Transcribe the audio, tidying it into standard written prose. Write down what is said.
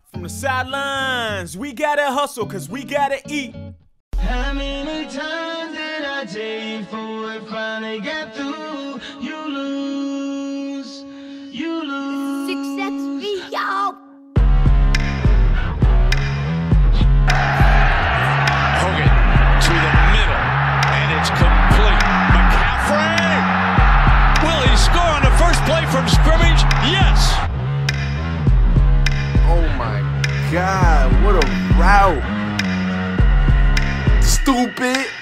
From the sidelines, we gotta hustle cause we gotta eat. How many times did I tell you before it finally got through? You lose, you lose. Success me, y'all. Hogan to the middle, and it's complete. McCaffrey! Will he score on the first play from scrimmage? Yes! Oh my God, what a route. Stupid.